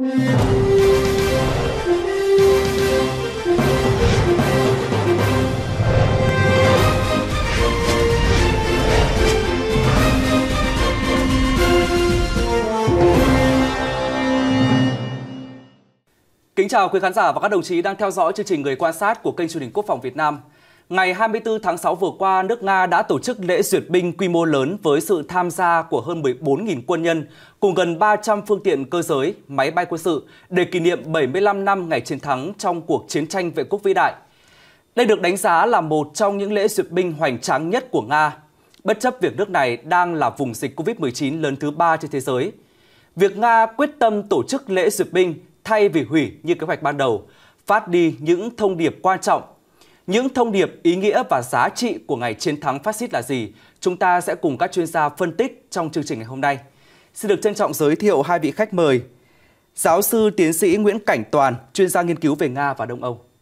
Kính chào quý khán giả và các đồng chí đang theo dõi chương trình Người quan sát của kênh truyền hình Quốc phòng Việt Nam. Ngày 24 tháng 6 vừa qua, nước Nga đã tổ chức lễ duyệt binh quy mô lớn với sự tham gia của hơn 14.000 quân nhân cùng gần 300 phương tiện cơ giới, máy bay quân sự để kỷ niệm 75 năm ngày chiến thắng trong cuộc chiến tranh vệ quốc vĩ đại. Đây được đánh giá là một trong những lễ duyệt binh hoành tráng nhất của Nga, bất chấp việc nước này đang là vùng dịch Covid-19 lớn thứ 3 trên thế giới. Việc Nga quyết tâm tổ chức lễ duyệt binh thay vì hủy như kế hoạch ban đầu, phát đi những thông điệp quan trọng. Những thông điệp ý nghĩa và giá trị của ngày chiến thắng phát xít là gì? Chúng ta sẽ cùng các chuyên gia phân tích trong chương trình ngày hôm nay. Xin được trân trọng giới thiệu hai vị khách mời. Giáo sư tiến sĩ Nguyễn Cảnh Toàn, chuyên gia nghiên cứu về Nga và Đông Âu.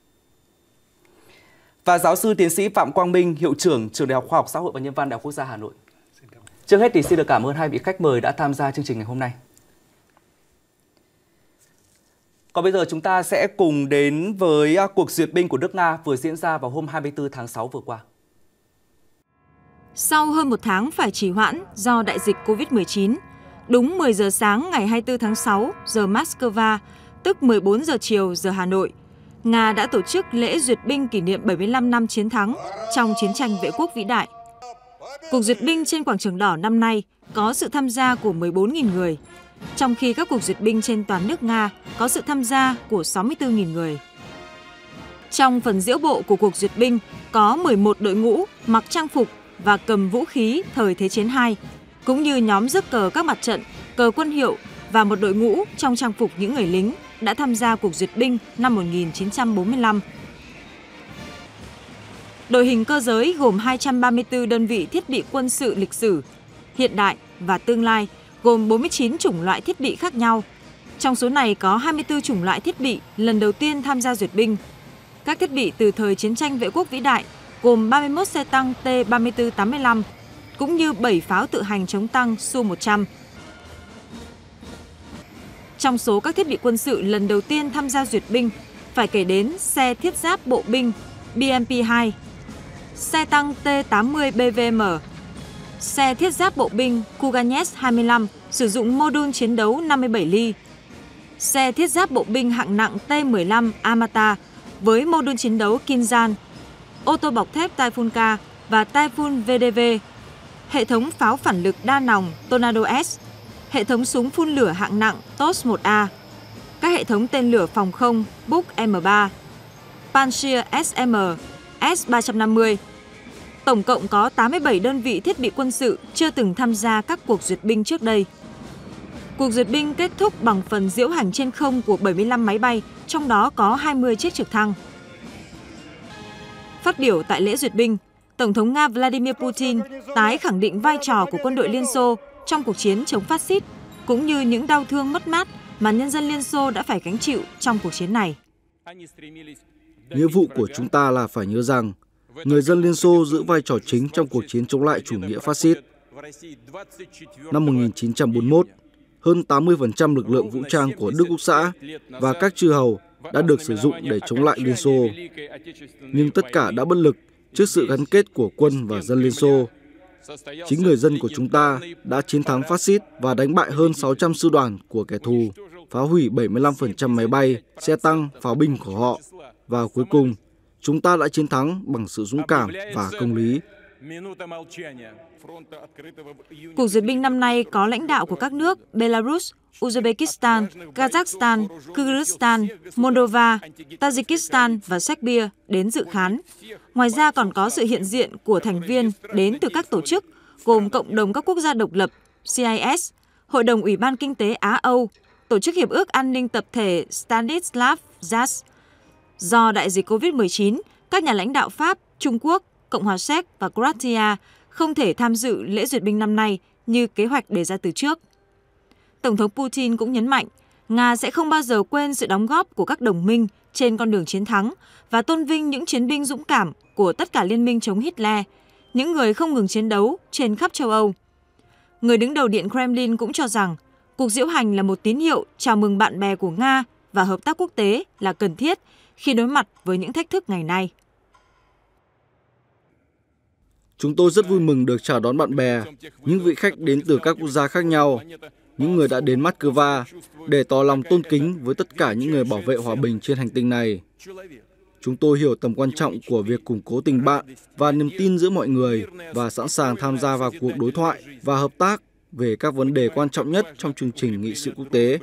Và giáo sư tiến sĩ Phạm Quang Minh, hiệu trưởng Trường Đại học Khoa học Xã hội và Nhân văn Đại học Quốc gia Hà Nội. Trước hết thì xin được cảm ơn hai vị khách mời đã tham gia chương trình ngày hôm nay. Còn bây giờ chúng ta sẽ cùng đến với cuộc duyệt binh của nước Nga vừa diễn ra vào hôm 24 tháng 6 vừa qua. Sau hơn một tháng phải trì hoãn do đại dịch Covid-19, đúng 10 giờ sáng ngày 24 tháng 6 giờ Moscow, tức 14 giờ chiều giờ Hà Nội, Nga đã tổ chức lễ duyệt binh kỷ niệm 75 năm chiến thắng trong chiến tranh vệ quốc vĩ đại. Cuộc duyệt binh trên Quảng trường Đỏ năm nay có sự tham gia của 14.000 người, trong khi các cuộc duyệt binh trên toàn nước Nga có sự tham gia của 64.000 người. Trong phần diễu bộ của cuộc duyệt binh có 11 đội ngũ mặc trang phục và cầm vũ khí thời Thế chiến II, cũng như nhóm rước cờ các mặt trận, cờ quân hiệu và một đội ngũ trong trang phục những người lính đã tham gia cuộc duyệt binh năm 1945. Đội hình cơ giới gồm 234 đơn vị thiết bị quân sự lịch sử, hiện đại và tương lai, gồm 49 chủng loại thiết bị khác nhau. Trong số này có 24 chủng loại thiết bị lần đầu tiên tham gia duyệt binh. Các thiết bị từ thời chiến tranh vệ quốc vĩ đại gồm 31 xe tăng T-34-85, cũng như 7 pháo tự hành chống tăng Su-100. Trong số các thiết bị quân sự lần đầu tiên tham gia duyệt binh, phải kể đến xe thiết giáp bộ binh BMP-2, xe tăng T-80 BVM, xe thiết giáp bộ binh Kuganets 25 sử dụng mô đun chiến đấu 57 ly, xe thiết giáp bộ binh hạng nặng T-15 Amata với mô đun chiến đấu Kinzhan, ô tô bọc thép Typhoon-K và Typhoon VDV, hệ thống pháo phản lực đa nòng Tornado S, hệ thống súng phun lửa hạng nặng TOS 1A, các hệ thống tên lửa phòng không Buk M3, Pantsir SM, S-350. Tổng cộng có 87 đơn vị thiết bị quân sự chưa từng tham gia các cuộc duyệt binh trước đây. Cuộc duyệt binh kết thúc bằng phần diễu hành trên không của 75 máy bay, trong đó có 20 chiếc trực thăng. Phát biểu tại lễ duyệt binh, Tổng thống Nga Vladimir Putin tái khẳng định vai trò của quân đội Liên Xô trong cuộc chiến chống phát xít, cũng như những đau thương mất mát mà nhân dân Liên Xô đã phải gánh chịu trong cuộc chiến này. Nghĩa vụ của chúng ta là phải nhớ rằng, người dân Liên Xô giữ vai trò chính trong cuộc chiến chống lại chủ nghĩa phát xít. Năm 1941, hơn 80% lực lượng vũ trang của Đức Quốc xã và các chư hầu đã được sử dụng để chống lại Liên Xô. Nhưng tất cả đã bất lực trước sự gắn kết của quân và dân Liên Xô. Chính người dân của chúng ta đã chiến thắng phát xít và đánh bại hơn 600 sư đoàn của kẻ thù, phá hủy 75% máy bay, xe tăng, pháo binh của họ. Và cuối cùng, chúng ta đã chiến thắng bằng sự dũng cảm và công lý. Cuộc duyệt binh năm nay có lãnh đạo của các nước Belarus, Uzbekistan, Kazakhstan, Kyrgyzstan, Moldova, Tajikistan và Serbia đến dự khán. Ngoài ra còn có sự hiện diện của thành viên đến từ các tổ chức gồm Cộng đồng các quốc gia độc lập, CIS, Hội đồng Ủy ban Kinh tế Á-Âu, Tổ chức Hiệp ước An ninh Tập thể Stanislav Yas. Do đại dịch Covid-19, các nhà lãnh đạo Pháp, Trung Quốc, Cộng hòa Séc và Croatia không thể tham dự lễ duyệt binh năm nay như kế hoạch đề ra từ trước. Tổng thống Putin cũng nhấn mạnh, Nga sẽ không bao giờ quên sự đóng góp của các đồng minh trên con đường chiến thắng và tôn vinh những chiến binh dũng cảm của tất cả liên minh chống Hitler, những người không ngừng chiến đấu trên khắp châu Âu. Người đứng đầu Điện Kremlin cũng cho rằng, Cuộc diễu hành là một tín hiệu chào mừng bạn bè của Nga và hợp tác quốc tế là cần thiết khi đối mặt với những thách thức ngày nay. Chúng tôi rất vui mừng được chào đón bạn bè, những vị khách đến từ các quốc gia khác nhau, những người đã đến Moscow để tỏ lòng tôn kính với tất cả những người bảo vệ hòa bình trên hành tinh này. Chúng tôi hiểu tầm quan trọng của việc củng cố tình bạn và niềm tin giữa mọi người và sẵn sàng tham gia vào cuộc đối thoại và hợp tác về các vấn đề quan trọng nhất trong chương trình nghị sự quốc tế.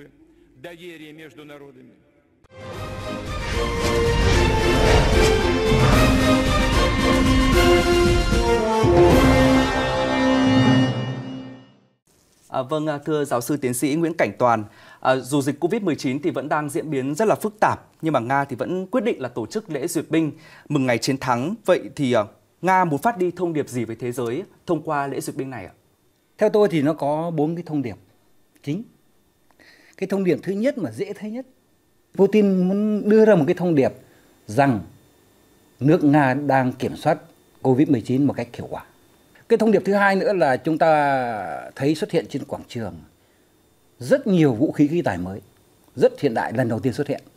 Vâng, thưa giáo sư tiến sĩ Nguyễn Cảnh Toàn, dù dịch Covid-19 thì vẫn đang diễn biến rất là phức tạp, nhưng mà Nga thì vẫn quyết định là tổ chức lễ duyệt binh mừng ngày chiến thắng. Vậy thì Nga muốn phát đi thông điệp gì với thế giới thông qua lễ duyệt binh này ạ? Theo tôi thì nó có 4 cái thông điệp chính. Cái thông điệp thứ nhất mà dễ thấy nhất, Putin muốn đưa ra một cái thông điệp rằng nước Nga đang kiểm soát Covid-19 một cách hiệu quả. Cái thông điệp thứ hai nữa là chúng ta thấy xuất hiện trên quảng trường rất nhiều vũ khí khí tài mới, rất hiện đại, lần đầu tiên xuất hiện.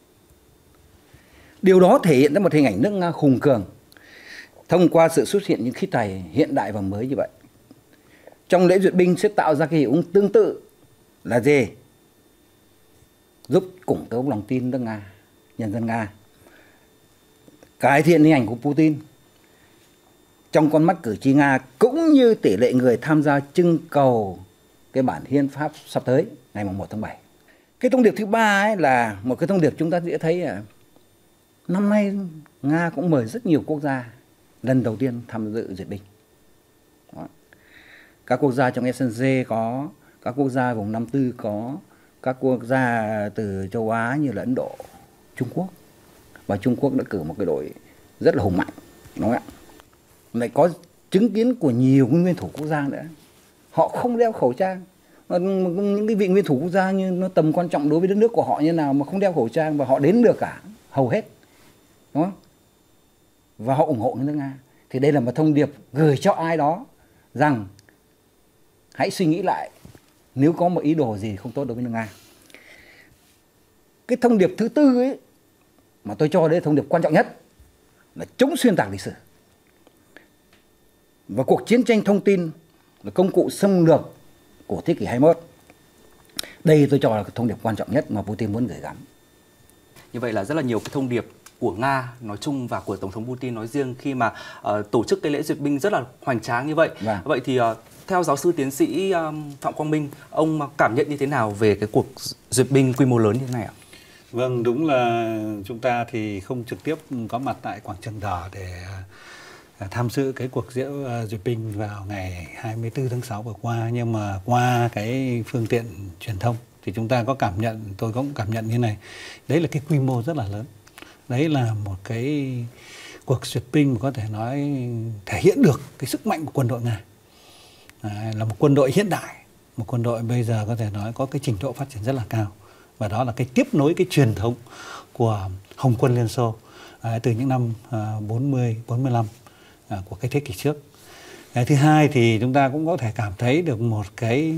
Điều đó thể hiện ra một hình ảnh nước Nga hùng cường thông qua sự xuất hiện những khí tài hiện đại và mới như vậy. Trong lễ duyệt binh sẽ tạo ra cái hiệu ứng tương tự là gì? Giúp củng cố lòng tin nước Nga, nhân dân Nga, cải thiện hình ảnh của Putin trong con mắt cử tri Nga, cũng như tỷ lệ người tham gia trưng cầu cái bản hiến pháp sắp tới ngày 1 tháng 7. Cái thông điệp thứ ba ấy là một cái thông điệp chúng ta dễ thấy là năm nay Nga cũng mời rất nhiều quốc gia lần đầu tiên tham dự duyệt binh. Đó. Các quốc gia trong SNG có, các quốc gia vùng Nam Tư có, các quốc gia từ châu Á như là Ấn Độ, Trung Quốc. Và Trung Quốc đã cử một cái đội rất là hùng mạnh, đúng không ạ? Lại có chứng kiến của nhiều nguyên thủ quốc gia nữa. Họ không đeo khẩu trang. Những cái vị nguyên thủ quốc gia như nó tầm quan trọng đối với đất nước của họ như nào mà không đeo khẩu trang, và họ đến được cả, hầu hết. Đúng không? Và họ ủng hộ nước Nga. Thì đây là một thông điệp gửi cho ai đó rằng hãy suy nghĩ lại nếu có một ý đồ gì không tốt đối với nước Nga. Cái thông điệp thứ tư ấy mà tôi cho đấy là thông điệp quan trọng nhất là chống xuyên tạc lịch sử. Và cuộc chiến tranh thông tin là công cụ xâm lược của thế kỷ 21. Đây tôi cho là thông điệp quan trọng nhất mà Putin muốn gửi gắm. Như vậy là rất là nhiều cái thông điệp của Nga nói chung và của Tổng thống Putin nói riêng khi mà tổ chức cái lễ duyệt binh rất là hoành tráng như vậy. Vậy thì theo giáo sư tiến sĩ Phạm Quang Minh, ông cảm nhận như thế nào về cái cuộc duyệt binh quy mô lớn như thế này ạ? Vâng, đúng là chúng ta thì không trực tiếp có mặt tại quảng trường đỏ để tham dự cái cuộc duyệt binh vào ngày 24 tháng 6 vừa qua, nhưng mà qua cái phương tiện truyền thông thì chúng ta có cảm nhận, tôi cũng cảm nhận như này, đấy là cái quy mô rất là lớn, đấy là một cái cuộc duyệt binh mà có thể nói thể hiện được cái sức mạnh của quân đội Nga. Là một quân đội hiện đại, một quân đội bây giờ có thể nói có cái trình độ phát triển rất là cao, và đó là cái tiếp nối cái truyền thống của Hồng quân Liên Xô từ những năm 40, 45 của cái thế kỷ trước. Thứ hai thì chúng ta cũng có thể cảm thấy được một cái,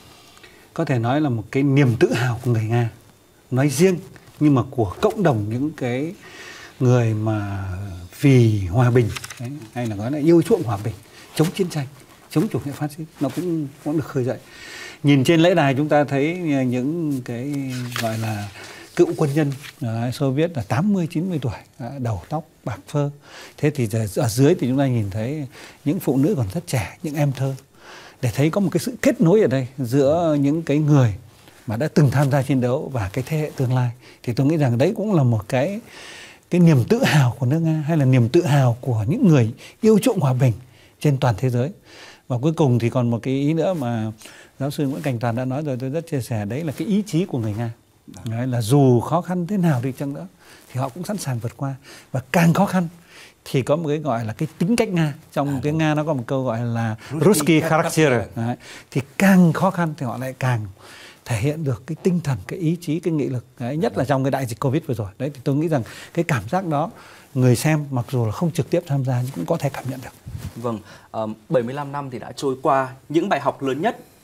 có thể nói là một cái niềm tự hào của người Nga nói riêng, nhưng mà của cộng đồng những cái người mà vì hòa bình đấy, hay là nói là yêu chuộng hòa bình, chống chiến tranh, chống chủ nghĩa phát xít, nó cũng được khơi dậy. Nhìn trên lễ đài chúng ta thấy những cái gọi là cựu quân nhân Xô Viết là 80-90 tuổi, đầu tóc bạc phơ. Thế thì ở dưới thì chúng ta nhìn thấy những phụ nữ còn rất trẻ, những em thơ. Để thấy có một cái sự kết nối ở đây giữa những cái người mà đã từng tham gia chiến đấu và cái thế hệ tương lai. Thì tôi nghĩ rằng đấy cũng là một cái niềm tự hào của nước Nga, hay là niềm tự hào của những người yêu chuộng hòa bình trên toàn thế giới. Và cuối cùng thì còn một cái ý nữa mà giáo sư Nguyễn Cảnh Toàn đã nói rồi, tôi rất chia sẻ, đấy là cái ý chí của người Nga. Đấy là dù khó khăn thế nào đi chăng nữa thì họ cũng sẵn sàng vượt qua, và càng khó khăn thì có một cái gọi là cái tính cách Nga. Trong tiếng Nga nó có một câu gọi là Ruski Charakter. Thì càng khó khăn thì họ lại càng thể hiện được cái tinh thần, cái ý chí, cái nghị lực. Đấy, nhất là trong cái đại dịch Covid vừa rồi. Đấy thì tôi nghĩ rằng cái cảm giác đó người xem mặc dù là không trực tiếp tham gia nhưng cũng có thể cảm nhận được. Vâng, 75 năm thì đã trôi qua, những bài học lớn nhất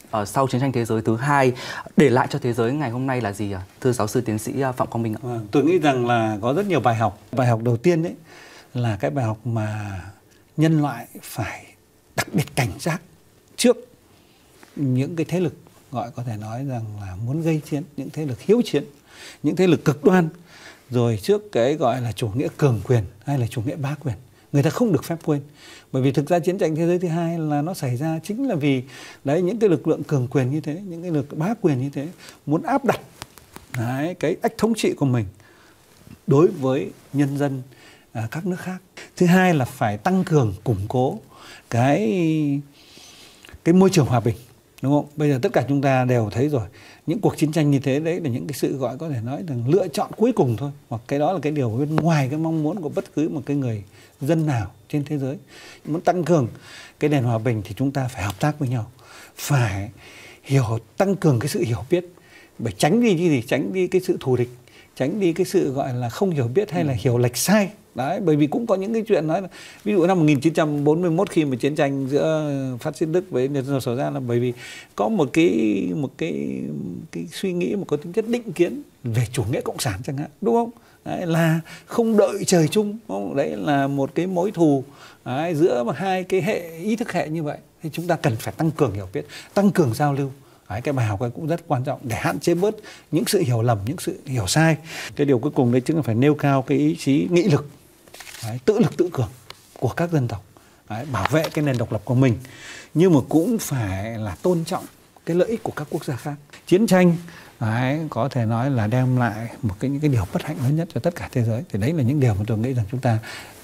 sau chiến tranh thế giới thứ hai để lại cho thế giới ngày hôm nay là gì ạ? Thưa giáo sư tiến sĩ Phạm Quang Minh ạ. Tôi nghĩ rằng là có rất nhiều bài học. Bài học đầu tiên đấy là cái bài học mà nhân loại phải đặc biệt cảnh giác trước những cái thế lực gọi có thể nói rằng là muốn gây chiến, những thế lực hiếu chiến, những thế lực cực đoan, rồi trước cái gọi là chủ nghĩa cường quyền hay là chủ nghĩa bá quyền. Người ta không được phép quên. Bởi vì thực ra chiến tranh thế giới thứ hai là nó xảy ra chính là vì đấy, những cái lực lượng cường quyền như thế, những cái lực bá quyền như thế muốn áp đặt đấy, cái ách thống trị của mình đối với nhân dân các nước khác. Thứ hai là phải tăng cường, củng cố cái môi trường hòa bình, đúng không? Bây giờ tất cả chúng ta đều thấy rồi, những cuộc chiến tranh như thế đấy là những cái sự gọi có thể nói là lựa chọn cuối cùng thôi, hoặc cái đó là cái điều bên ngoài cái mong muốn của bất cứ một cái người dân nào trên thế giới. Muốn tăng cường cái nền hòa bình thì chúng ta phải hợp tác với nhau, phải tăng cường cái sự hiểu biết, phải tránh đi cái gì, tránh đi cái sự thù địch, tránh đi cái sự gọi là không hiểu biết hay là hiểu lệch sai. Đấy, bởi vì cũng có những cái chuyện nói là ví dụ năm 1941 khi mà chiến tranh giữa phát xít Đức với Nhật xảy ra là bởi vì có một cái suy nghĩ, một cái tính chất định kiến về chủ nghĩa cộng sản chẳng hạn, đúng không? Đấy, là không đợi trời chung, đúng không? Đấy là một cái mối thù đấy, giữa hai cái hệ ý thức hệ như vậy. Thì chúng ta cần phải tăng cường hiểu biết, tăng cường giao lưu. Đấy, cái bài học này cũng rất quan trọng để hạn chế bớt những sự hiểu lầm, những sự hiểu sai. Cái điều cuối cùng đấy chính là phải nêu cao cái ý chí nghị lực, đấy, tự lực tự cường của các dân tộc, đấy, bảo vệ cái nền độc lập của mình, nhưng mà cũng phải là tôn trọng cái lợi ích của các quốc gia khác. Chiến tranh đấy, có thể nói là đem lại những cái điều bất hạnh lớn nhất cho tất cả thế giới. Thì đấy là những điều mà tôi nghĩ rằng chúng ta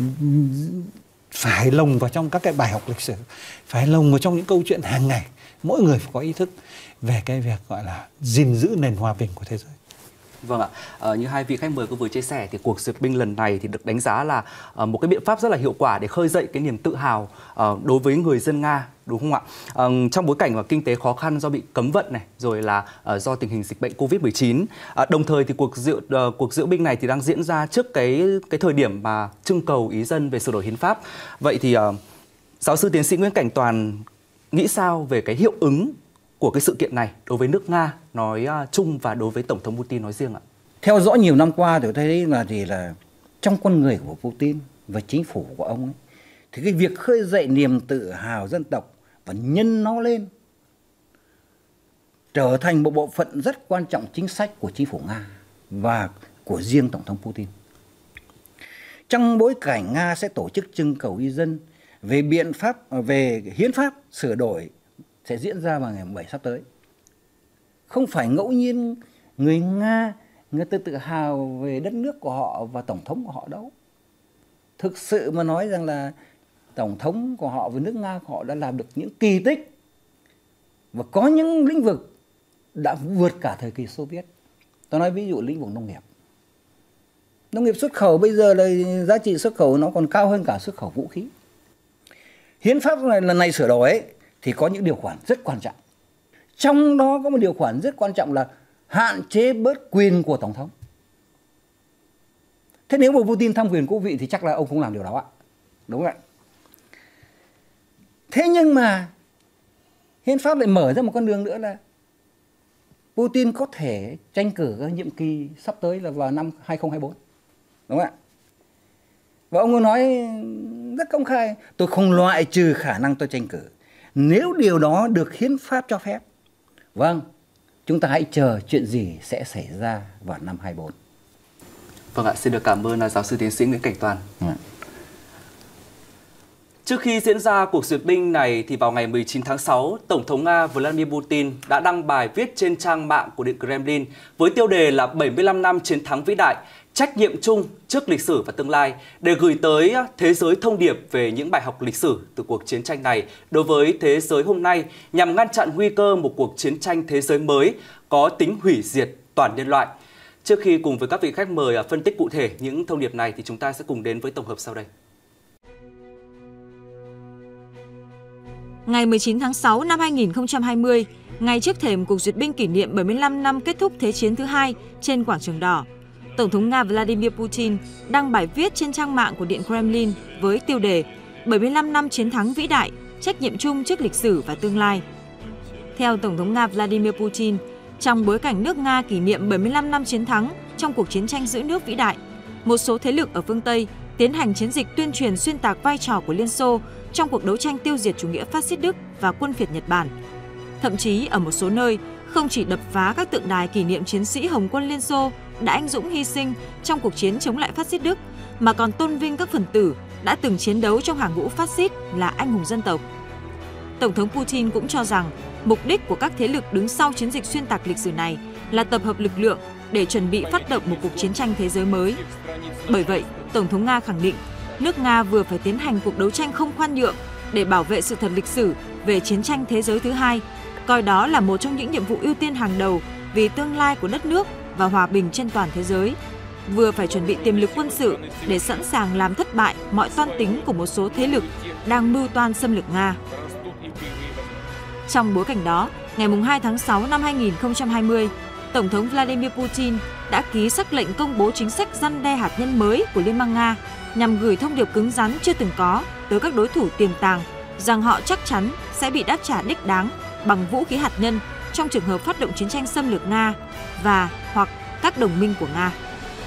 phải lồng vào trong các cái bài học lịch sử, phải lồng vào trong những câu chuyện hàng ngày. Mỗi người phải có ý thức về cái việc gọi là gìn giữ nền hòa bình của thế giới. Vâng ạ, như hai vị khách mời có vừa chia sẻ thì cuộc duyệt binh lần này thì được đánh giá là một cái biện pháp rất là hiệu quả để khơi dậy cái niềm tự hào đối với người dân Nga, đúng không ạ? Trong bối cảnh kinh tế khó khăn do bị cấm vận này, rồi là do tình hình dịch bệnh Covid-19. Đồng thời thì cuộc diễu binh này thì đang diễn ra trước cái thời điểm mà trưng cầu ý dân về sửa đổi hiến pháp. Vậy thì giáo sư tiến sĩ Nguyễn Cảnh Toàn nghĩ sao về cái hiệu ứng của cái sự kiện này đối với nước Nga nói chung và đối với Tổng thống Putin nói riêng ạ? Theo dõi nhiều năm qua thì tôi thấy là trong con người của Putin và chính phủ của ông ấy, thì cái việc khơi dậy niềm tự hào dân tộc và nhân nó lên trở thành một bộ phận rất quan trọng chính sách của chính phủ Nga và của riêng Tổng thống Putin. Trong bối cảnh Nga sẽ tổ chức trưng cầu ý dân về hiến pháp sửa đổi sẽ diễn ra vào ngày 7 sắp tới. Không phải ngẫu nhiên người Nga người ta tự hào về đất nước của họ và tổng thống của họ đâu. Thực sự mà nói rằng là tổng thống của họ và nước Nga của họ đã làm được những kỳ tích và có những lĩnh vực đã vượt cả thời kỳ Xô Viết. Tôi nói ví dụ lĩnh vực nông nghiệp. Nông nghiệp xuất khẩu bây giờ là giá trị xuất khẩu nó còn cao hơn cả xuất khẩu vũ khí. Hiến pháp lần này sửa đổi ấy, thì có những điều khoản rất quan trọng. Trong đó có một điều khoản rất quan trọng là hạn chế bớt quyền của Tổng thống. Thế nếu mà Putin tham quyền cố vị thì chắc là ông không làm điều đó ạ. Đúng không ạ? Thế nhưng mà hiến pháp lại mở ra một con đường nữa là Putin có thể tranh cử cái nhiệm kỳ sắp tới là vào năm 2024. Đúng không ạ? Và ông có nói rất công khai, tôi không loại trừ khả năng tôi tranh cử nếu điều đó được hiến pháp cho phép. Vâng, chúng ta hãy chờ chuyện gì sẽ xảy ra vào năm 2024. Vâng ạ, xin được cảm ơn giáo sư tiến sĩ Nguyễn Cảnh Toàn. Trước khi diễn ra cuộc duyệt binh này thì vào ngày 19 tháng 6, Tổng thống Nga Vladimir Putin đã đăng bài viết trên trang mạng của Điện Kremlin với tiêu đề là 75 năm chiến thắng vĩ đại, trách nhiệm chung trước lịch sử và tương lai, để gửi tới thế giới thông điệp về những bài học lịch sử từ cuộc chiến tranh này đối với thế giới hôm nay, nhằm ngăn chặn nguy cơ một cuộc chiến tranh thế giới mới có tính hủy diệt toàn nhân loại. Trước khi cùng với các vị khách mời phân tích cụ thể những thông điệp này thì chúng ta sẽ cùng đến với tổng hợp sau đây. Ngày 19 tháng 6 năm 2020, ngay trước thềm cuộc duyệt binh kỷ niệm 75 năm kết thúc Thế chiến thứ hai trên Quảng trường Đỏ, Tổng thống Nga Vladimir Putin đăng bài viết trên trang mạng của Điện Kremlin với tiêu đề 75 năm chiến thắng vĩ đại, trách nhiệm chung trước lịch sử và tương lai. Theo Tổng thống Nga Vladimir Putin, trong bối cảnh nước Nga kỷ niệm 75 năm chiến thắng trong cuộc chiến tranh giữ nước vĩ đại, một số thế lực ở phương Tây tiến hành chiến dịch tuyên truyền xuyên tạc vai trò của Liên Xô trong cuộc đấu tranh tiêu diệt chủ nghĩa phát xít Đức và quân phiệt Nhật Bản. Thậm chí ở một số nơi, không chỉ đập phá các tượng đài kỷ niệm chiến sĩ Hồng quân Liên Xô đã anh dũng hy sinh trong cuộc chiến chống lại phát xít Đức, mà còn tôn vinh các phần tử đã từng chiến đấu trong hàng ngũ phát xít là anh hùng dân tộc. Tổng thống Putin cũng cho rằng mục đích của các thế lực đứng sau chiến dịch xuyên tạc lịch sử này là tập hợp lực lượng để chuẩn bị phát động một cuộc chiến tranh thế giới mới. Bởi vậy, Tổng thống Nga khẳng định nước Nga vừa phải tiến hành cuộc đấu tranh không khoan nhượng để bảo vệ sự thật lịch sử về chiến tranh thế giới thứ hai, coi đó là một trong những nhiệm vụ ưu tiên hàng đầu vì tương lai của đất nước và hòa bình trên toàn thế giới, vừa phải chuẩn bị tiềm lực quân sự để sẵn sàng làm thất bại mọi toan tính của một số thế lực đang mưu toan xâm lược Nga. Trong bối cảnh đó, ngày 2 tháng 6 năm 2020, Tổng thống Vladimir Putin đã ký sắc lệnh công bố chính sách răn đe hạt nhân mới của Liên bang Nga nhằm gửi thông điệp cứng rắn chưa từng có tới các đối thủ tiềm tàng rằng họ chắc chắn sẽ bị đáp trả đích đáng bằng vũ khí hạt nhân trong trường hợp phát động chiến tranh xâm lược Nga và hoặc các đồng minh của Nga.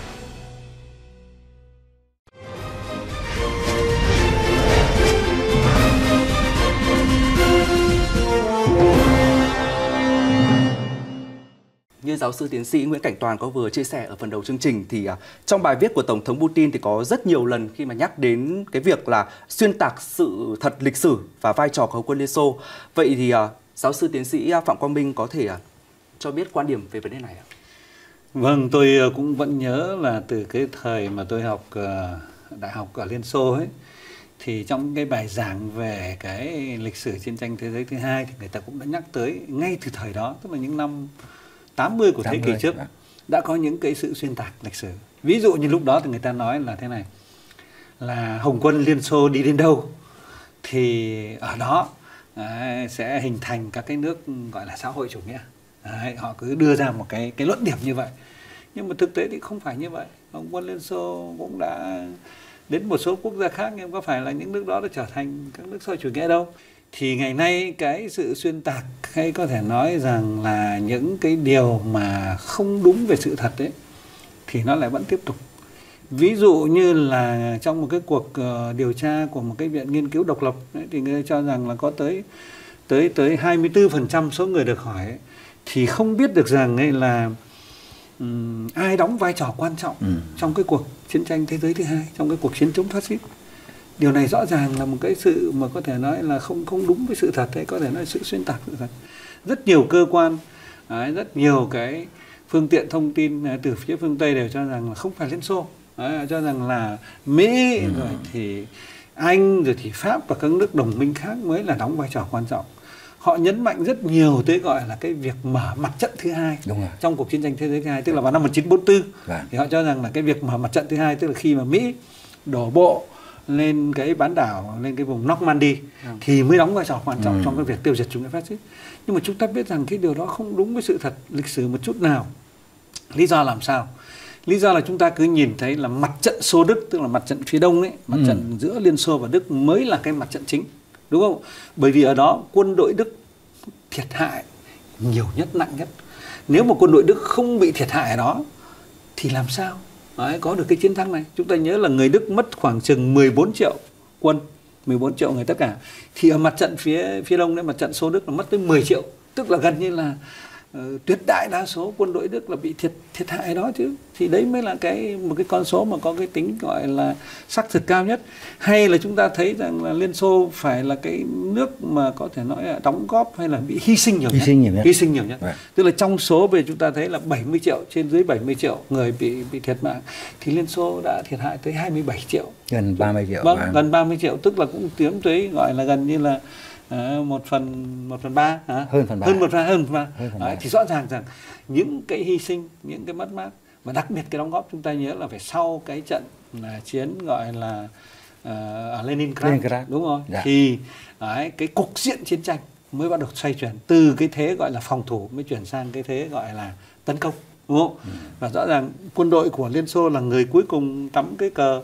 Như giáo sư tiến sĩ Nguyễn Cảnh Toàn có vừa chia sẻ ở phần đầu chương trình thì trong bài viết của Tổng thống Putin thì có rất nhiều lần khi mà nhắc đến cái việc là xuyên tạc sự thật lịch sử và vai trò của Hồng quân Liên Xô. Vậy thì giáo sư tiến sĩ Phạm Quang Minh có thể cho biết quan điểm về vấn đề này ạ? Vâng, tôi cũng vẫn nhớ là từ cái thời mà tôi học đại học ở Liên Xô ấy, thì trong cái bài giảng về cái lịch sử chiến tranh thế giới thứ hai thì người ta cũng đã nhắc tới ngay từ thời đó, tức là những năm 80 của thế kỷ trước đã có những cái sự xuyên tạc lịch sử. Ví dụ như lúc đó thì người ta nói là thế này, là Hồng quân Liên Xô đi đến đâu thì ở đó sẽ hình thành các cái nước gọi là xã hội chủ nghĩa. Họ cứ đưa ra một cái luận điểm như vậy. Nhưng mà thực tế thì không phải như vậy. Hồng quân Liên Xô cũng đã đến một số quốc gia khác, nhưng có phải là những nước đó đã trở thành các nước xã hội chủ nghĩa đâu. Thì ngày nay cái sự xuyên tạc hay có thể nói rằng là những cái điều mà không đúng về sự thật ấy thì nó lại vẫn tiếp tục. Ví dụ như là trong một cái cuộc điều tra của một cái viện nghiên cứu độc lập ấy, thì người ta cho rằng là có tới 24% số người được hỏi ấy, thì không biết được rằng ấy là ai đóng vai trò quan trọng trong cái cuộc chiến tranh thế giới thứ hai, trong cái cuộc chiến chống phát xít. Điều này rõ ràng là một cái sự mà có thể nói là không đúng với sự thật, hay có thể nói là sự xuyên tạc sự thật. Rất nhiều cơ quan, rất nhiều cái phương tiện thông tin từ phía phương Tây đều cho rằng là không phải Liên Xô, cho rằng là Mỹ, rồi thì Anh, rồi thì Pháp và các nước đồng minh khác mới là đóng vai trò quan trọng. Họ nhấn mạnh rất nhiều tới gọi là cái việc mở mặt trận thứ hai trong cuộc chiến tranh thế giới thứ hai, tức là vào năm 1944. Thì họ cho rằng là cái việc mở mặt trận thứ hai, tức là khi mà Mỹ đổ bộ lên cái bán đảo, lên cái vùng Normandy thì mới đóng vai trò quan trọng trong cái việc tiêu diệt chủ nghĩa phát xít. Nhưng mà chúng ta biết rằng cái điều đó không đúng với sự thật lịch sử một chút nào. Lý do làm sao? Lý do là chúng ta cứ nhìn thấy là mặt trận Xô Đức, tức là mặt trận phía đông ấy, mặt trận giữa Liên Xô và Đức mới là cái mặt trận chính, đúng không? Bởi vì ở đó quân đội Đức thiệt hại nhiều nhất, nặng nhất. Nếu mà quân đội Đức không bị thiệt hại ở đó thì làm sao có được cái chiến thắng này? Chúng ta nhớ là người Đức mất khoảng chừng 14 triệu quân, 14 triệu người tất cả. Thì ở mặt trận phía đông đấy, mặt trận Xô Đức là mất tới 10 triệu, tức là gần như là tuyệt đại đa số quân đội Đức là bị thiệt hại đó chứ. Thì đấy mới là một cái con số mà có cái tính gọi là xác thực cao nhất. Hay là chúng ta thấy rằng là Liên Xô phải là cái nước mà có thể nói là đóng góp hay là bị hy sinh nhiều nhất. Hy sinh nhiều nhất. Tức là trong số về chúng ta thấy là 70 triệu, trên dưới 70 triệu người bị thiệt mạng, thì Liên Xô đã thiệt hại tới 27 triệu. Gần 30 triệu. Vâng, gần 30 triệu, tức là cũng tiến tới gọi là gần như là 1/3, hơn phần ba. Thì rõ ràng rằng những cái hy sinh, những cái mất mát, và đặc biệt cái đóng góp chúng ta nhớ là phải sau cái trận chiến gọi là ở Leningrad, đúng không? Thì cái cục diện chiến tranh mới bắt đầu xoay chuyển từ cái thế gọi là phòng thủ mới chuyển sang cái thế gọi là tấn công, đúng không? Và rõ ràng quân đội của Liên Xô là người cuối cùng cắm cái cờ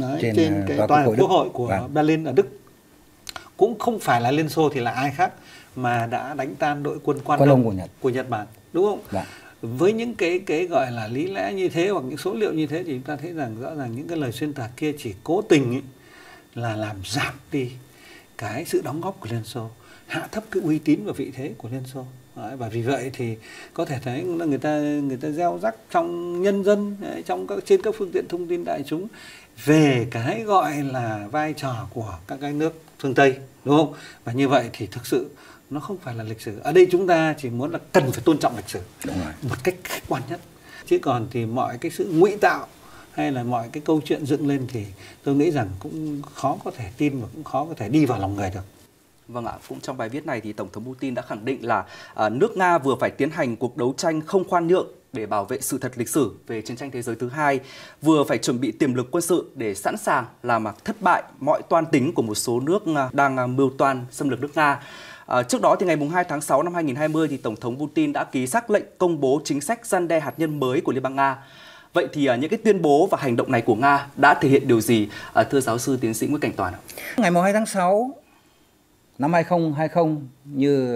trên cái tòa quốc hội của Berlin ở Đức. Cũng không phải là Liên Xô thì là ai khác mà đã đánh tan đội quân Quan Đông của Nhật Bản, đúng không? Dạ. Với những cái gọi là lý lẽ như thế hoặc những số liệu như thế thì chúng ta thấy rằng rõ ràng những cái lời xuyên tạc kia chỉ cố tình ấy, là làm giảm đi cái sự đóng góp của Liên Xô, hạ thấp cái uy tín và vị thế của Liên Xô. Đấy, và vì vậy thì có thể thấy là người ta gieo rắc trong nhân dân, trong trên các phương tiện thông tin đại chúng về cái gọi là vai trò của các cái nước phương Tây, đúng không? Và như vậy thì thực sự nó không phải là lịch sử. Ở đây chúng ta chỉ muốn là cần phải tôn trọng lịch sử một cách khách quan nhất. Chứ còn thì mọi cái sự ngụy tạo hay là mọi cái câu chuyện dựng lên thì tôi nghĩ rằng cũng khó có thể tin và cũng khó có thể đi vào lòng người được. Vâng ạ, cũng trong bài viết này thì Tổng thống Putin đã khẳng định là nước Nga vừa phải tiến hành cuộc đấu tranh không khoan nhượng để bảo vệ sự thật lịch sử về chiến tranh thế giới thứ hai, vừa phải chuẩn bị tiềm lực quân sự để sẵn sàng làm thất bại mọi toan tính của một số nước đang mưu toan xâm lược nước Nga. Trước đó thì ngày 2 tháng 6 năm 2020 thì Tổng thống Putin đã ký sắc lệnh công bố chính sách răn đe hạt nhân mới của Liên bang Nga. Vậy thì những cái tuyên bố và hành động này của Nga đã thể hiện điều gì, thưa giáo sư tiến sĩ Nguyễn Cảnh Toàn ạ? Ngày 2 tháng 6 năm 2020 như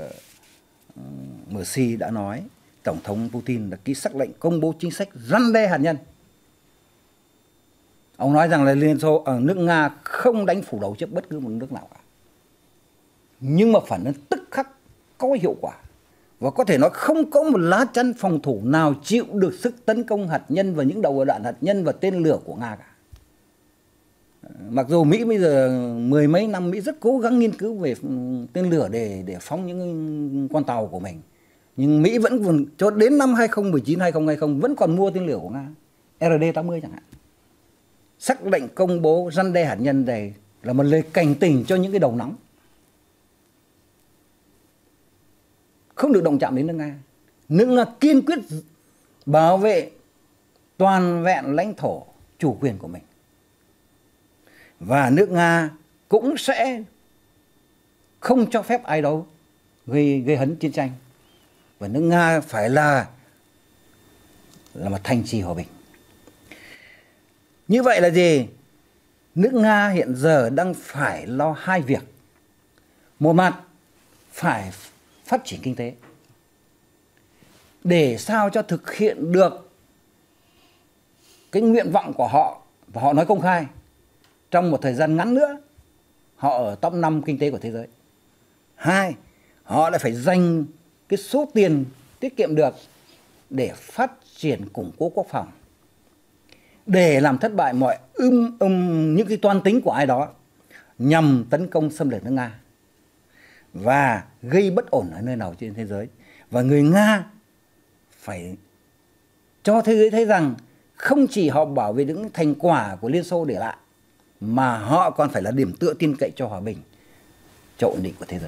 Mercy đã nói, Tổng thống Putin đã ký sắc lệnh công bố chính sách răn đe hạt nhân. Ông nói rằng là Liên Xô ở nước Nga không đánh phủ đầu trước bất cứ một nước nào cả. Nhưng mà phản ứng tức khắc có hiệu quả. Và có thể nói không có một lá chắn phòng thủ nào chịu được sức tấn công hạt nhân và những đầu đạn hạt nhân và tên lửa của Nga cả. Mặc dù Mỹ bây giờ mười mấy năm Mỹ rất cố gắng nghiên cứu về tên lửa để phóng những con tàu của mình. Nhưng Mỹ vẫn còn cho đến năm 2019, 2020 vẫn còn mua tên lửa của Nga, RD-80 chẳng hạn. Sắc lệnh công bố răn đe hạt nhân này là một lời cảnh tỉnh cho những cái đầu nóng. Không được động chạm đến nước Nga. Nước Nga kiên quyết bảo vệ toàn vẹn lãnh thổ chủ quyền của mình. Và nước Nga cũng sẽ không cho phép ai đó gây hấn chiến tranh. Và nước Nga phải là một thành trì hòa bình. Như vậy là gì? Nước Nga hiện giờ đang phải lo hai việc. Một mặt phải phát triển kinh tế để sao cho thực hiện được cái nguyện vọng của họ, và họ nói công khai trong một thời gian ngắn nữa họ ở top 5 kinh tế của thế giới. Hai, họ lại phải dành cái số tiền tiết kiệm được để phát triển củng cố quốc phòng, để làm thất bại mọi những cái toan tính của ai đó nhằm tấn công xâm lược nước Nga và gây bất ổn ở nơi nào trên thế giới. Và người Nga phải cho thế giới thấy rằng không chỉ họ bảo vệ những thành quả của Liên Xô để lại, mà họ còn phải là điểm tựa tin cậy cho hòa bình, cho ổn định của thế giới.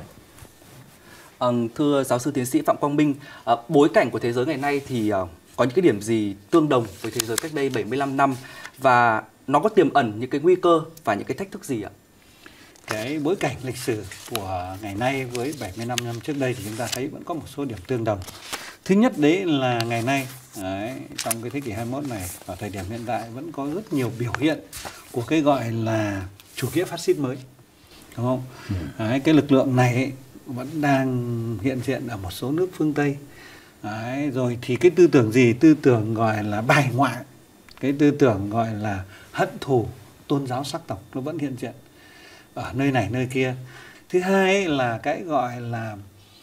Thưa giáo sư tiến sĩ Phạm Quang Minh, bối cảnh của thế giới ngày nay thì có những cái điểm gì tương đồng với thế giới cách đây 75 năm và nó có tiềm ẩn những cái nguy cơ và những cái thách thức gì ạ? Cái bối cảnh lịch sử của ngày nay với 75 năm trước đây thì chúng ta thấy vẫn có một số điểm tương đồng. Thứ nhất đấy là ngày nay, trong cái thế kỷ 21 này, ở thời điểm hiện tại vẫn có rất nhiều biểu hiện của cái gọi là chủ nghĩa phát xít mới, đúng không? Cái lực lượng này ấy, vẫn đang hiện diện ở một số nước phương Tây. Rồi thì cái tư tưởng gì? Tư tưởng gọi là bài ngoại, cái tư tưởng gọi là hận thù tôn giáo sắc tộc nó vẫn hiện diện ở nơi này nơi kia. Thứ hai là cái gọi là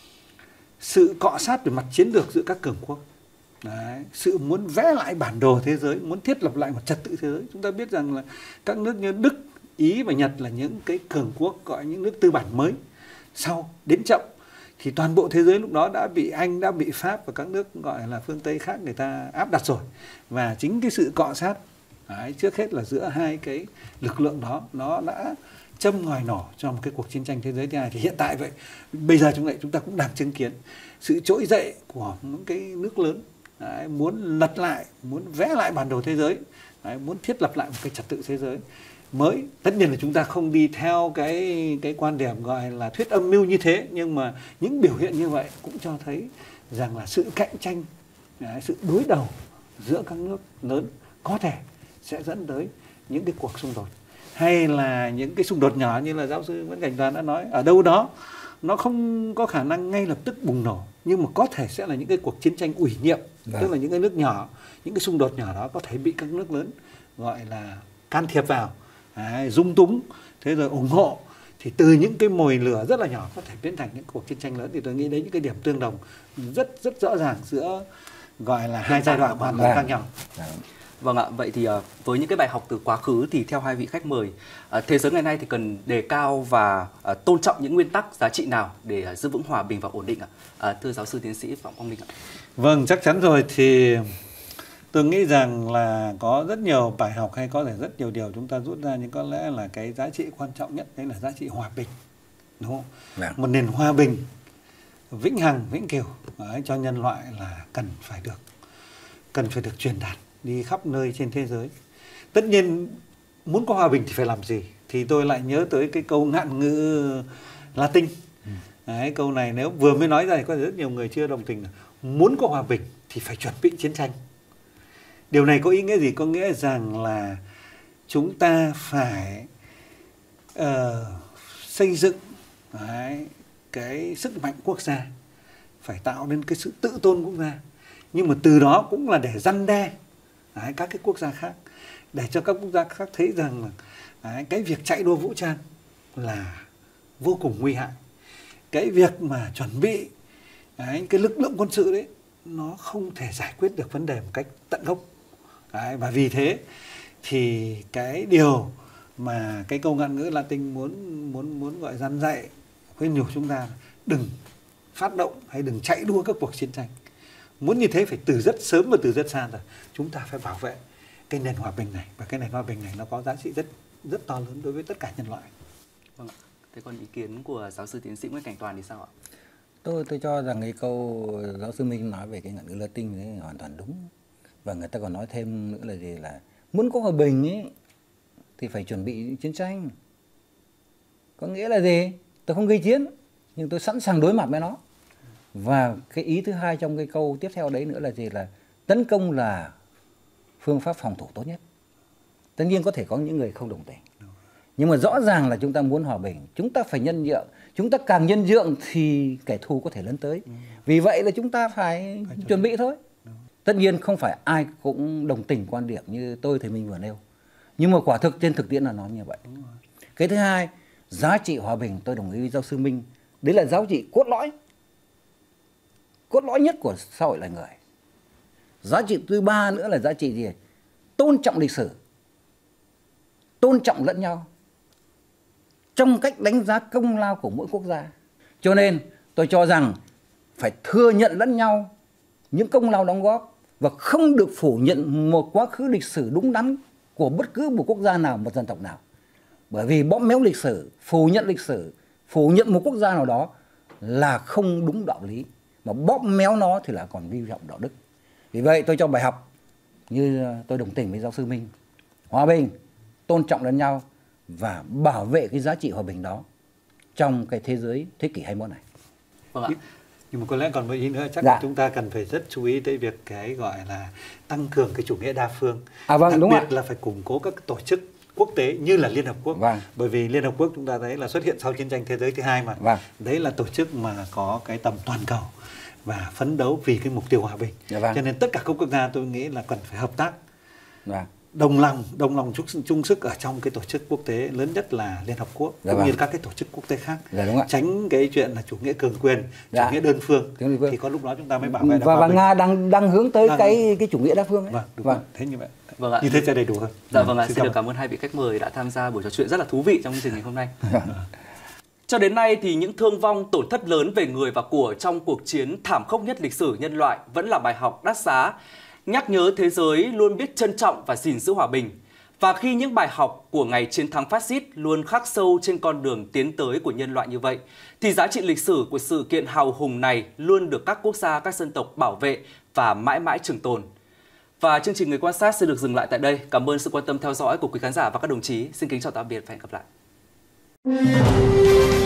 sự cọ sát về mặt chiến lược giữa các cường quốc. Sự muốn vẽ lại bản đồ thế giới, muốn thiết lập lại một trật tự thế giới. Chúng ta biết rằng là các nước như Đức, Ý và Nhật là những cái cường quốc gọi những nước tư bản mới. Sau đến chậm thì toàn bộ thế giới lúc đó đã bị Anh, đã bị Pháp và các nước gọi là phương Tây khác người ta áp đặt rồi. Và chính cái sự cọ sát trước hết là giữa hai cái lực lượng đó, nó đã châm ngòi nổ cho một cái cuộc chiến tranh thế giới thứ hai. Thì hiện tại vậy, bây giờ chúng ta cũng đang chứng kiến sự trỗi dậy của những cái nước lớn muốn lật lại, muốn vẽ lại bản đồ thế giới, muốn thiết lập lại một cái trật tự thế giới mới. Tất nhiên là chúng ta không đi theo cái quan điểm gọi là thuyết âm mưu như thế, nhưng mà những biểu hiện như vậy cũng cho thấy rằng là sự cạnh tranh, sự đối đầu giữa các nước lớn có thể sẽ dẫn tới những cái cuộc xung đột, hay là những cái xung đột nhỏ như là giáo sư Nguyễn Cảnh Toàn đã nói, ở đâu đó nó không có khả năng ngay lập tức bùng nổ, nhưng mà có thể sẽ là những cái cuộc chiến tranh ủy nhiệm, tức là những cái nước nhỏ, những cái xung đột nhỏ đó có thể bị các nước lớn gọi là can thiệp vào, dung túng, thế rồi ủng hộ, thì từ những cái mồi lửa rất là nhỏ có thể biến thành những cuộc chiến tranh lớn. Thì tôi nghĩ đấy những cái điểm tương đồng rất rõ ràng giữa gọi là hai giai đoạn hoàn toàn khác nhau. Vâng ạ, vậy thì với những cái bài học từ quá khứ thì theo hai vị khách mời, thế giới ngày nay thì cần đề cao và tôn trọng những nguyên tắc, giá trị nào để giữ vững hòa bình và ổn định ạ? Thưa giáo sư tiến sĩ Phạm Quang Minh ạ. Vâng, chắc chắn rồi. Thì tôi nghĩ rằng là có rất nhiều bài học hay có thể rất nhiều điều chúng ta rút ra, nhưng có lẽ là cái giá trị quan trọng nhất đấy là giá trị hòa bình, đúng không? Một nền hòa bình vĩnh hằng, vĩnh cửu cho nhân loại là cần phải được truyền đạt đi khắp nơi trên thế giới. Tất nhiên muốn có hòa bình thì phải làm gì? Thì tôi lại nhớ tới cái câu ngạn ngữ Latin. Đấy, câu này nếu vừa mới nói ra thì có rất nhiều người chưa đồng tình. Muốn có hòa bình thì phải chuẩn bị chiến tranh. Điều này có ý nghĩa gì? Có nghĩa rằng là chúng ta phải xây dựng cái sức mạnh quốc gia, phải tạo nên cái sự tự tôn quốc gia. Nhưng mà từ đó cũng là để răn đe các cái quốc gia khác, để cho các quốc gia khác thấy rằng là cái việc chạy đua vũ trang là vô cùng nguy hại. Cái việc mà chuẩn bị cái lực lượng quân sự đấy nó không thể giải quyết được vấn đề một cách tận gốc. Và vì thế thì cái điều mà cái câu ngạn ngữ Latin muốn gọi răn dạy, khuyên nhủ chúng ta đừng phát động hay đừng chạy đua các cuộc chiến tranh. Muốn như thế phải từ rất sớm và từ rất xa rồi. Chúng ta phải bảo vệ cái nền hòa bình này, và cái nền hòa bình này nó có giá trị rất to lớn đối với tất cả nhân loại. Vâng ạ. Thế còn ý kiến của giáo sư tiến sĩ Nguyễn Cảnh Toàn thì sao ạ? Tôi cho rằng cái câu giáo sư Minh nói về cái ngạn ngữ Latin ấy hoàn toàn đúng. Và người ta còn nói thêm nữa là gì, là muốn có hòa bình ấy thì phải chuẩn bị chiến tranh. Có nghĩa là gì? Tôi không gây chiến, nhưng tôi sẵn sàng đối mặt với nó. Và cái ý thứ hai trong cái câu tiếp theo đấy nữa là gì, là tấn công là phương pháp phòng thủ tốt nhất. Tất nhiên có thể có những người không đồng tình, nhưng mà rõ ràng là chúng ta muốn hòa bình, chúng ta phải nhân nhượng. Chúng ta càng nhân nhượng thì kẻ thù có thể lấn tới. Vì vậy là chúng ta phải chuẩn bị thôi. Tất nhiên không phải ai cũng đồng tình quan điểm như tôi thì mình vừa nêu, nhưng mà quả thực trên thực tiễn là nó như vậy. Cái thứ hai, giá trị hòa bình, tôi đồng ý với giáo sư Minh, đấy là giá trị cốt lõi nhất của xã hội loài người. Giá trị thứ ba nữa là giá trị gì? Tôn trọng lịch sử, tôn trọng lẫn nhau trong cách đánh giá công lao của mỗi quốc gia. Cho nên tôi cho rằng phải thừa nhận lẫn nhau những công lao đóng góp và không được phủ nhận một quá khứ lịch sử đúng đắn của bất cứ một quốc gia nào, một dân tộc nào. Bởi vì bóp méo lịch sử, phủ nhận một quốc gia nào đó là không đúng đạo lý, mà bóp méo nó thì là còn vi phạm đạo đức. Vì vậy tôi cho bài học như tôi đồng tình với giáo sư Minh: hòa bình, tôn trọng lẫn nhau và bảo vệ cái giá trị hòa bình đó trong cái thế giới thế kỷ 21 này. Vâng ạ. Nhưng mà có lẽ còn một ý nữa, chắc là chúng ta cần phải rất chú ý tới việc cái gọi là tăng cường cái chủ nghĩa đa phương. Vâng, đặc biệt là phải củng cố các tổ chức quốc tế như là Liên Hợp Quốc. Bởi vì Liên Hợp Quốc chúng ta thấy là xuất hiện sau chiến tranh thế giới thứ hai mà. Đấy là tổ chức mà có cái tầm toàn cầu và phấn đấu vì cái mục tiêu hòa bình. Cho nên tất cả các quốc gia tôi nghĩ là cần phải hợp tác, đồng lòng chung sức ở trong cái tổ chức quốc tế lớn nhất là Liên Hợp Quốc, cũng như các cái tổ chức quốc tế khác. Tránh cái chuyện là chủ nghĩa cường quyền, chủ nghĩa đơn phương, thì có lúc đó chúng ta mới bảo vệ được và Nga đang hướng tới cái chủ nghĩa đa phương ấy. Thế như vậy. Vâng ạ. Như thế sẽ đầy đủ hơn. Dạ vâng ạ. Xin được cảm ơn hai vị khách mời đã tham gia buổi trò chuyện rất là thú vị trong chương trình ngày hôm nay. Cho đến nay thì những thương vong, tổn thất lớn về người và của trong cuộc chiến thảm khốc nhất lịch sử nhân loại vẫn là bài học đắt giá, nhắc nhớ thế giới luôn biết trân trọng và gìn giữ hòa bình. Và khi những bài học của ngày chiến thắng phát xít luôn khắc sâu trên con đường tiến tới của nhân loại như vậy, thì giá trị lịch sử của sự kiện hào hùng này luôn được các quốc gia, các dân tộc bảo vệ và mãi mãi trường tồn. Và chương trình Người Quan Sát sẽ được dừng lại tại đây. Cảm ơn sự quan tâm theo dõi của quý khán giả và các đồng chí. Xin kính chào tạm biệt và hẹn gặp lại.